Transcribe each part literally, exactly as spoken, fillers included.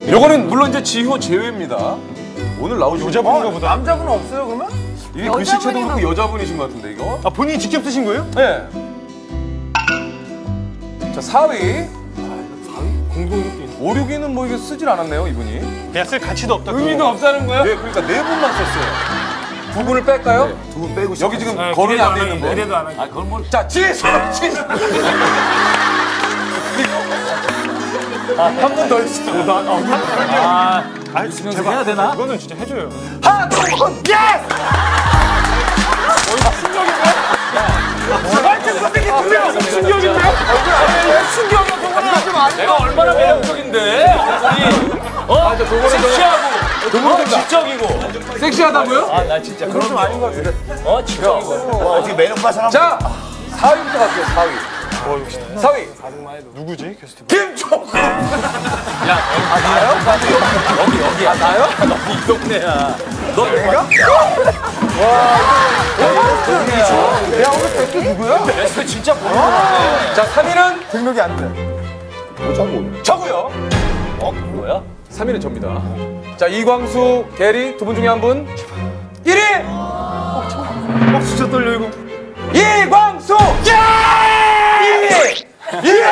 요거는 물론 이제 지효 제외입니다. 오늘 나오신 여자분인가 보다. 남자분은 없어요 그러면? 이게 글씨체도 그렇고 여자분이신 것 같은데 이거? 아 본인이 직접 쓰신 거예요? 네. 자 사 위. 공동 일 위. 오, 육 위는 뭐 이게 쓰질 않았네요 이분이. 그냥 쓸 가치도 없다. 의미도 없다는 거야? 네, 그러니까 네 분만 썼어요. 두 분을 뺄까요? 네, 두 분 빼고 여기 지금 아, 거론이 안 돼 있는 분. 기대도 안 하고. 아, 그건 뭘? 자, 지혜수! 지혜수! 한 번 더 해주세요. 아, 아 제발 해야 되나? 이거는 진짜 해줘요. 하나, 둘, 예! 말씀 선생님 두 명! 충격인데? 충격이야 그거는 좀 아니야. 내가 얼마나 매력적인데? 어? 아, 저 도구는 섹시하고 도구는 지적이고. 섹시하다고요? 아, 나 진짜 그런 좀 아닌 것 같은데. 어, 지적이고. 어떻게 매력 봐 사람? 자, 사 위부터 갈게요, 사 위. 와 역시 사 위. 누구지 게스트? 김종국! 야, 아, 나요? 여기, 여기. 아, 나요? 너이 동네야. 너 내가? 야, 오늘 백기 누구야? 베스트 진짜 모르겠네. 자, 삼 위는 등록이 안 돼. 저고요. 어? 뭐야? 삼 위는 접니다. 자, 이광수, 게리 두 분 중에 한 분. 일 위! 어 진짜 떨려 이거. 이광수! 예! 이 위! 이 위!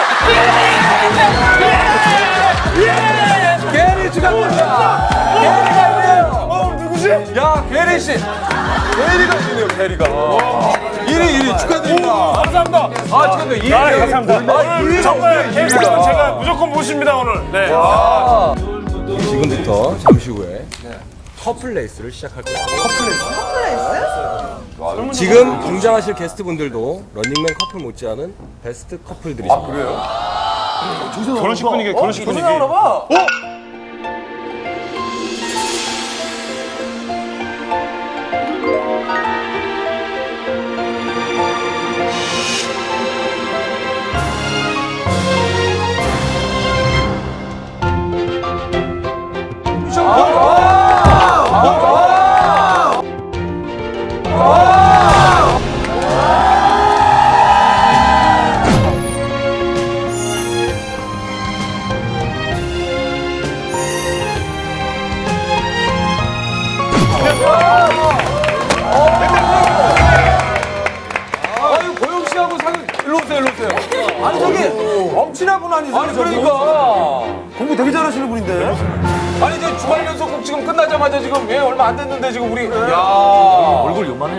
예! 게리 축하드립니다. 게리가 있네요. 어 누구지? 야, 게리 씨. 게리가 있네요, 게리가. 일 위, 일 위 축하드립니다. 감사합니다. 아, 축하드려요. 이 위. 아 감사합니다. 오늘 정말 게스트는 제가 무조건 모십니다 오늘. 네. 아. 지금부터 잠시 후에 커플 레이스를 시작할 거예요. 커플 레이스? 지금 등장하실 게스트분들도 런닝맨 커플 못지않은 베스트 커플들이십니다. 아, 그래요? 결혼식 분위기 결혼식 분위기. 어? 아유, 보영 씨하고 사귀 일로 오세요, 일로 오세요. 아니 저기 엄친아 분 아니세요? 아니, 그러니까. 공부 되게 잘하시는 분인데. 아니, 저 주말 연속곡 지금 끝나자마자 지금 예, 얼마 안 됐는데 지금 우리. 야 얼굴 요만해.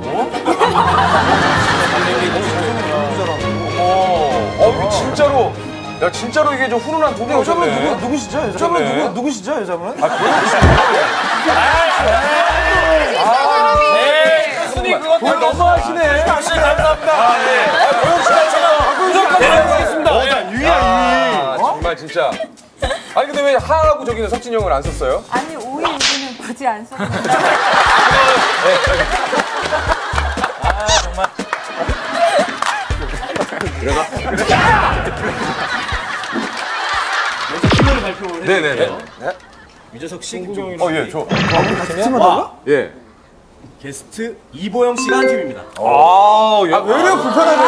어, 어, 이게 진짜로. 야, 진짜로 이게 좀 훈훈한 도움이 여자분 오셨네. 누구 누구시죠? 여자분 누구 누구시죠? 여자분? 아, 보영 씨. 에이, 교수님 그건 다 너무하시네. 감사합니다. 아, 네. 보영 씨가 제가 무조건 해보겠습니다. 어, 나 유이야 아, 정말 진짜. 아니 근데 왜 하하고 저기는 석진이 형을 안 썼어요? 아니 오이 여기는 굳이 안 썼는데. 아, 정말. 네네네. 유재석 씨, 어, 예, 저. 팀하다고? 예. 게스트 이보영 씨가 한 팀입니다. 아, 예. 아, 왜 이래요 불편하게?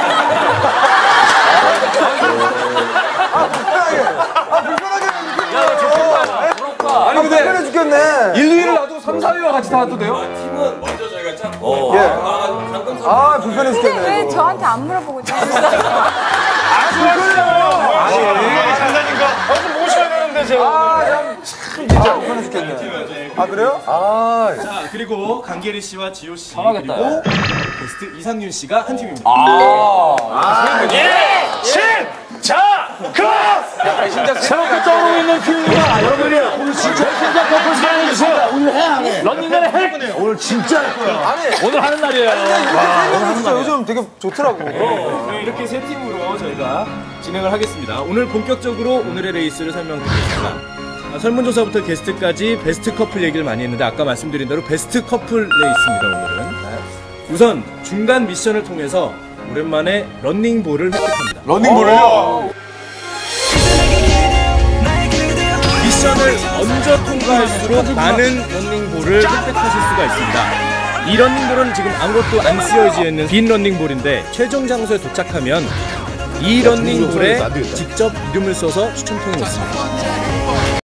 아 불편하게. 아 불편하게. 야, 좋겠다. 부럽다. 아니 근데 불편해 죽겠네. 일, 이 위를 놔두고 삼, 사 위와 같이 나와도 돼요? 팀은 먼저 저희가 짰고. 예. 아 불편해 근데 죽겠네. 왜 이거. 저한테 안 물어보고 있어요? 아니 장난인가? 어좀 모셔야 되는데 제가. 아, 참, 진짜 불편해 죽겠네. 아, 그래요? 아, 자, 그리고 강계리 씨와 지효 씨 당하겠다, 그리고 야. 게스트 이상윤 씨가 한 팀입니다. 아, 예! 신! 자! 그! 진짜 새롭게 떠오르고 있는 팀입니다. 여러분이 오늘 진짜 신작 커플 사랑해주세요. 오늘 해, 안 해? 런닝맨의 해! 오늘 진짜 할 거야. 아니, 오늘 하는 날이에요. 와, 진짜 요즘 되게 좋더라고. 네, 이렇게 세 팀으로 저희가 진행을 하겠습니다. 오늘 본격적으로 오늘의 레이스를 설명드리겠습니다. 아, 설문조사부터 게스트까지 베스트 커플 얘기를 많이 했는데 아까 말씀드린 대로 베스트 커플 레이스입니다. 오늘은 우선 중간 미션을 통해서 오랜만에 런닝볼을 획득합니다. 런닝볼을요? 미션을 먼저 통과할수록 많은 런닝볼을 획득하실 수가 있습니다. 이 런닝볼은 지금 아무것도 안 쓰여져 있는 빈 런닝볼인데 최종 장소에 도착하면 이 런닝볼에 직접 이름을 써서 추첨통에 넣습니다.